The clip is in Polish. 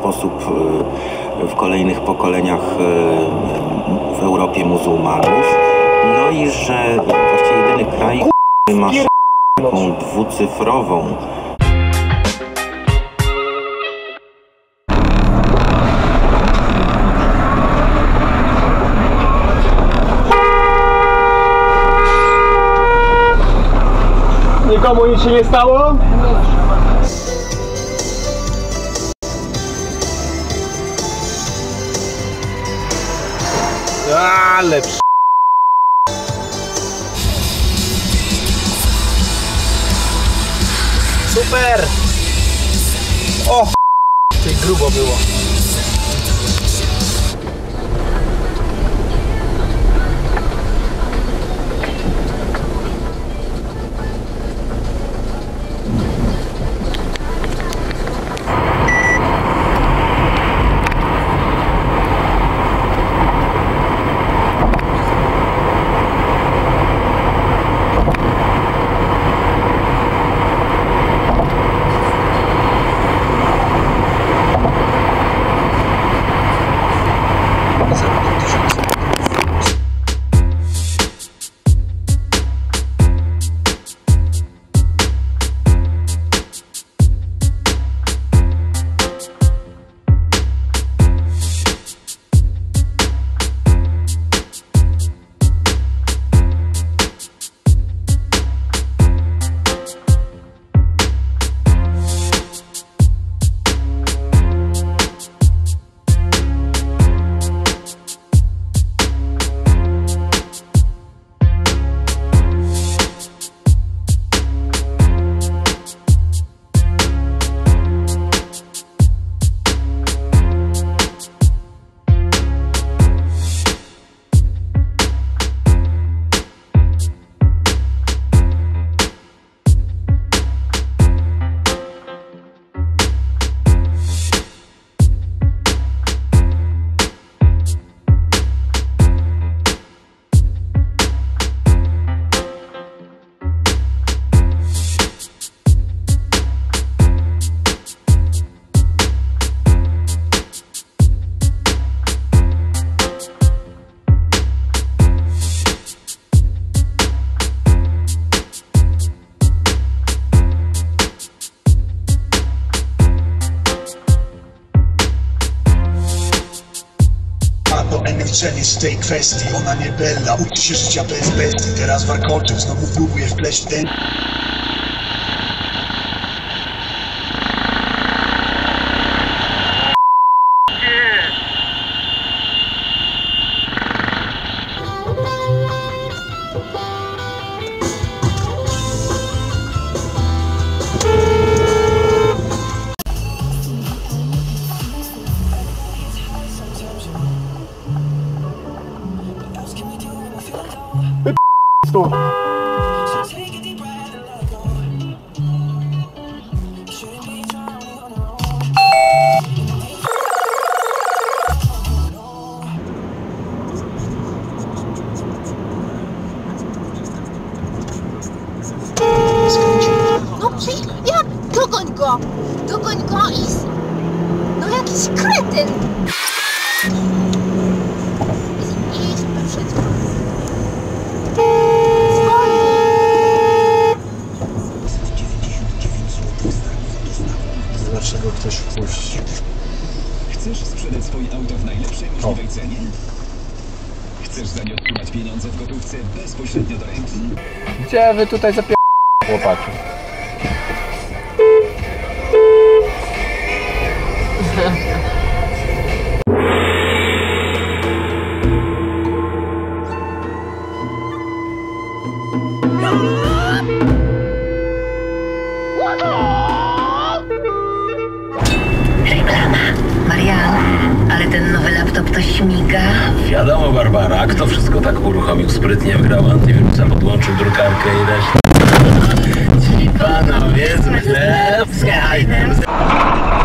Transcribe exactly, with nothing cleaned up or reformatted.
sposób w kolejnych pokoleniach w Europie muzułmanów. No i że właściwie jedyny kraj, który ma taką dwucyfrową. Nikomu nic się nie stało? Ale psz... Super! O! Tej grubo było. Milczenie z tej kwestii, ona nie bella. Uczy się życia bez bestii, teraz warkoczek znowu próbuje wpleść ten. Tu. No przyjdź, jak? Dogoń go! Dogoń go i... No jakiś kretyn! Idź, przed... Dlaczego ktoś wpuści? Chcesz sprzedać swoje auto w najlepszej możliwej cenie? Chcesz za nie otrzymać pieniądze w gotówce bezpośrednio do ręki? Gdzie wy tutaj zapier... chłopaki? Reklama. Marian, ale ten nowy laptop to śmiga. Wiadomo, Barbara, kto wszystko tak uruchomił sprytnie, wgrał antywirusa, podłączył drukarkę i resztę. Ci panowie z chleb z